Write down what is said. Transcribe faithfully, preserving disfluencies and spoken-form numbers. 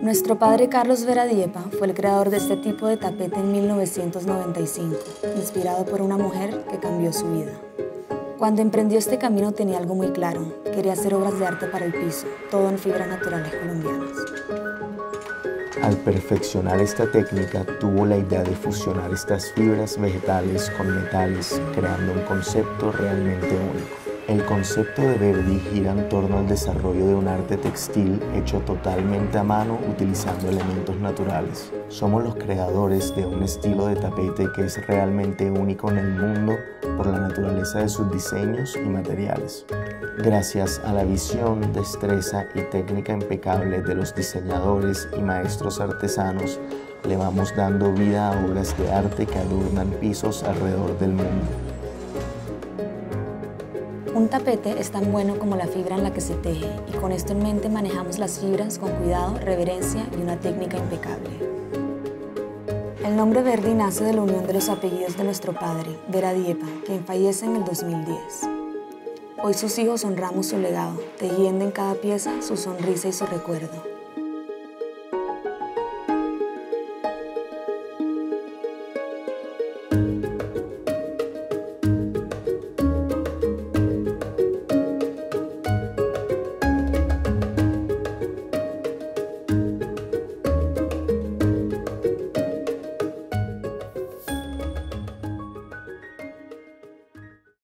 Nuestro padre Carlos Vera Diepa fue el creador de este tipo de tapete en mil novecientos noventa y cinco, inspirado por una mujer que cambió su vida. Cuando emprendió este camino tenía algo muy claro: quería hacer obras de arte para el piso, todo en fibras naturales colombianas. Al perfeccionar esta técnica, tuvo la idea de fusionar estas fibras vegetales con metales, creando un concepto realmente único. El concepto de Verdi gira en torno al desarrollo de un arte textil hecho totalmente a mano utilizando elementos naturales. Somos los creadores de un estilo de tapete que es realmente único en el mundo por la naturaleza de sus diseños y materiales. Gracias a la visión, destreza y técnica impecable de los diseñadores y maestros artesanos, le vamos dando vida a obras de arte que adornan pisos alrededor del mundo. Un tapete es tan bueno como la fibra en la que se teje, y con esto en mente manejamos las fibras con cuidado, reverencia y una técnica impecable. El nombre Verdi nace de la unión de los apellidos de nuestro padre, Vera Diepa, quien fallece en el dos mil diez. Hoy sus hijos honramos su legado, tejiendo en cada pieza su sonrisa y su recuerdo.